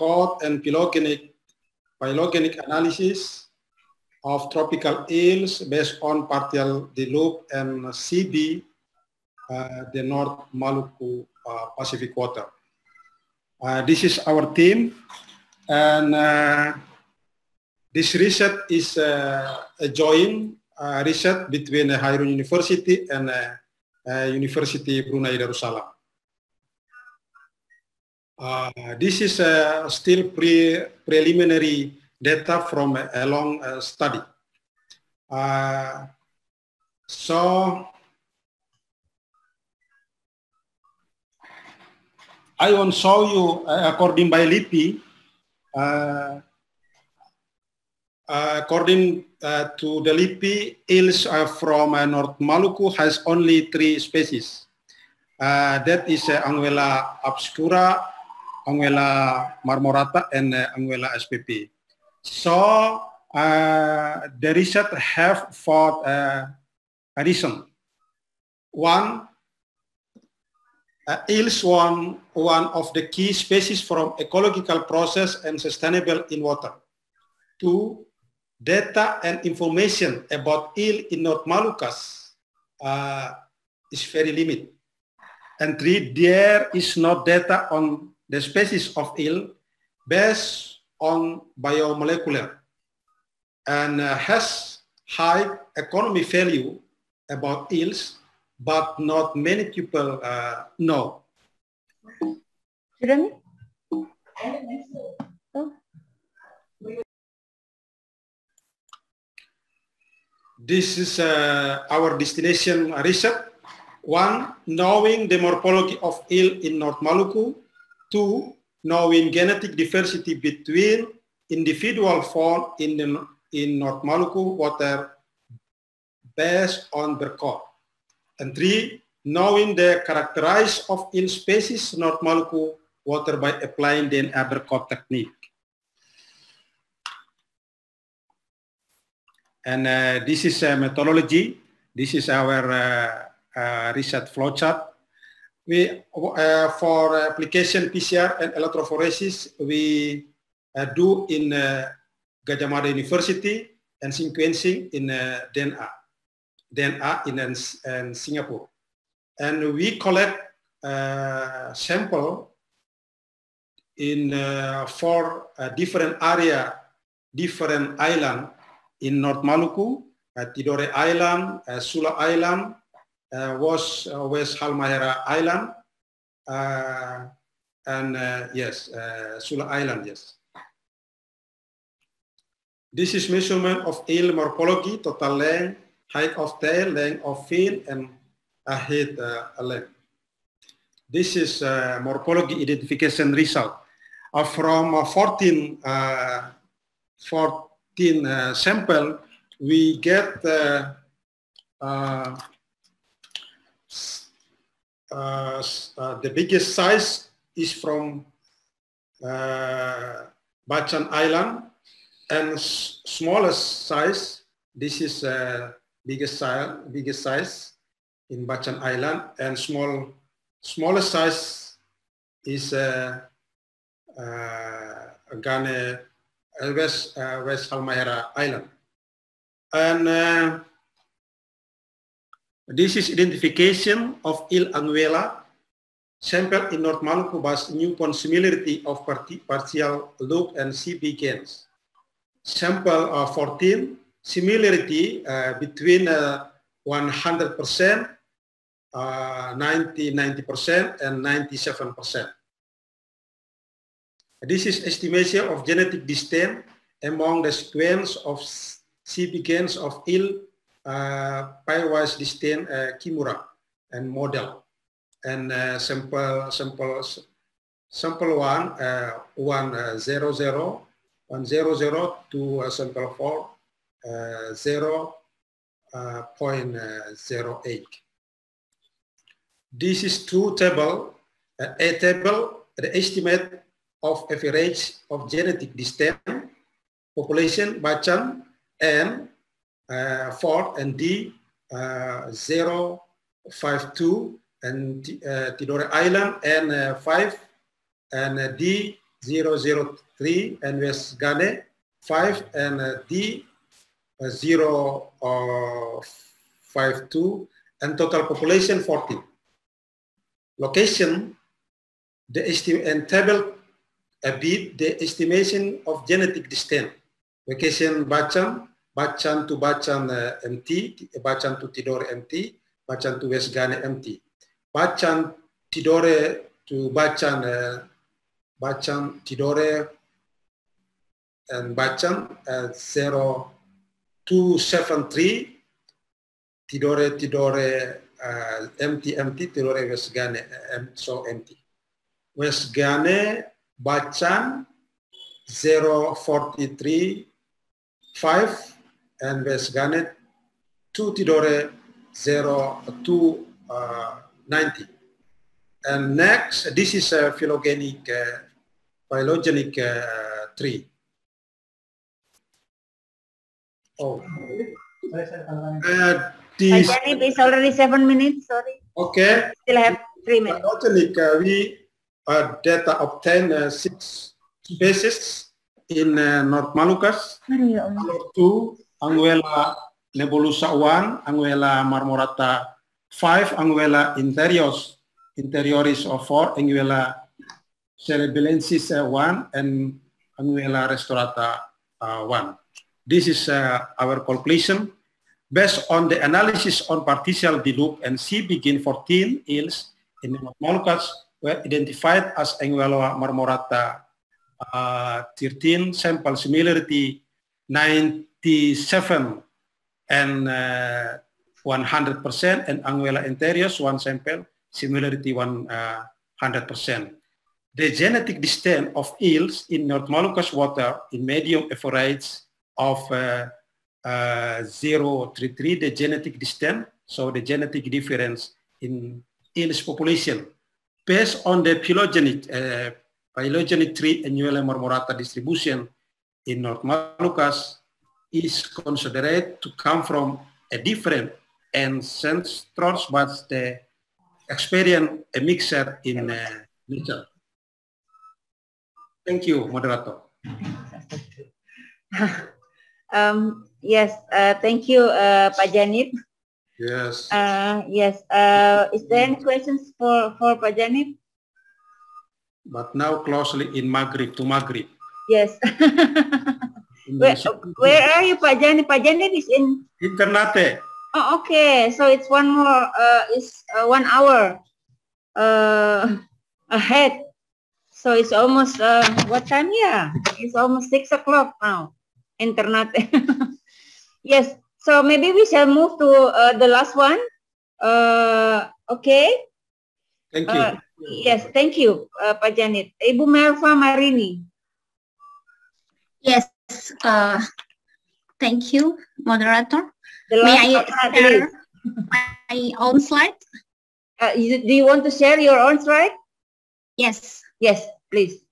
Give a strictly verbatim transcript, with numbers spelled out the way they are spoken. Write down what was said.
code and phylogenetic, phylogenetic analysis of tropical eels based on partial deloop and C B, uh, the North Maluku uh, Pacific water. Uh, this is our team, and uh, this research is uh, a joint uh, research between uh, Hairun University and uh, uh, University Brunei Darussalam. Uh, this is uh, still pre preliminary data from a, a long uh, study. Uh, so I want to show you, uh, according by L I P I, uh, uh, according uh, to the L I P I, eels uh, from uh, North Maluku has only three species. Uh, that is uh, Anguilla obscura, Anguilla marmorata, and uh, Anguilla S P P. So uh, the research have for uh, a reason. One, uh, eels one one of the key species from ecological process and sustainable in water. Two, data and information about eel in North Malucas uh, is very limited. And three, there is no data on the species of eel based on biomolecular and uh, has high economic value about eels, but not many people uh, know. Jeremy? This is uh, our destination research. One, knowing the morphology of eel in North Maluku. Two, knowing genetic diversity between individual fauna in, the, in North Maluku water based on Berkot. And three, knowing the characteristics of eel species in North Maluku water by applying the Berkot technique. And uh, this is a methodology. This is our uh, uh, research flowchart. We, uh, for application P C R and electrophoresis, we uh, do in uh, Gadjah Mada University and sequencing in uh, D N A, D N A in uh, Singapore. And we collect uh, sample in uh, four uh, different area, different island in North Maluku, uh, Tidore Island, uh, Sula Island, uh, was uh, West Halmahera Island, uh, and uh, yes, uh, Sula Island, yes. This is measurement of eel morphology, total length, height of tail, length of fin, and uh, head uh, length. This is uh, morphology identification result uh, from uh, fourteen, uh, fourteen uh, sample. We get uh, uh, uh, uh, the biggest size is from uh, Bacan Island, and smallest size, this is uh, biggest size, biggest size in Bacan Island, and small, smallest size is uh, uh, Gane, uh, West uh, West Halmahera Island, and uh, this is identification of eel Anguilla sample in North Maluku by newborn similarity of partial loop and C B gains. Sample uh, fourteen, similarity uh, between uh, one hundred percent, uh, ninety, ninety percent, and ninety-seven percent. This is estimation of genetic distance among the sequence of C B gains of eel uh, pairwise distance uh, Kimura and model. And uh, sample, sample, sample one, uh, one uh, zero zero. one zero zero to uh, sample four, uh, zero point zero eight. This is two table, uh, A table, the estimate of average of genetic distance, population Bacan, and uh, four and D uh, zero five two, and uh, Tidore Island, and uh, five, and uh, D zero zero three, and West Gane five, and uh, D uh, zero five two, and total population fourteen. Location, the estimate and table a bit the estimation of genetic distance. Location Bacan, Bacan to Bacan uh, M T, Bacan to Tidore M T, Bacan to West Gane M T. Bacan Tidore to Bacan, uh, Bacan Tidore and Bacan uh, zero two seven three, Tidore Tidore uh, M T M T, Tidore West Gane uh, so M T. West Gane Bacan zero four three five, and West Gane two Tidore zero two ninety. And next, this is a phylogenic, uh, phylogenic uh, tree. Oh. Uh, this, is already seven minutes, sorry. Okay. Still have three minutes. Phylogenic, uh, we uh, data obtain uh, six species in uh, North Moluccas. two, Anguilla nebulosa one, Anguilla marmorata five, Anguilla interiors, interioris of four, Anguilla cerebelensis uh, one, and Anguilla restaurata uh, one. This is uh, our conclusion. Based on the analysis on partial deloop and C begin fourteen eels in the North Moluccas were identified as Anguilla marmorata uh, thirteen, sample similarity ninety-seven and uh, one hundred percent, and Anguilla interiors one sample similarity one hundred percent. The genetic distance of eels in North Moluccas water in medium average of uh, uh, zero point three three, the genetic distance, so the genetic difference in eels population based on the phylogenic, uh, phylogenic tree Anguilla marmorata distribution in North Moluccas is considered to come from a different ancestors, but the experience a mixture in uh, nature. Thank you, moderator. um, yes, uh, thank you, uh, Pak Janip. Yes. Uh, yes. Uh, is there any questions for for Pak Janip? But now closely in Maghrib to Maghrib. Yes. where, where are you, Pak Janip? Pak Janip is in in Ternate. Oh, okay. So it's one more. Uh, it's uh, one hour uh, ahead. So it's almost uh, what time? Yeah, it's almost six o'clock now. Internet. Yes. So maybe we shall move to uh, the last one. Uh, okay. Thank you. Uh, yes. Thank you, uh, Pak Janip. Ibu Melva Marini. Yes. Uh, thank you, moderator. The May I share my own slide? Uh, do you want to share your own slide? Yes. Yes, please.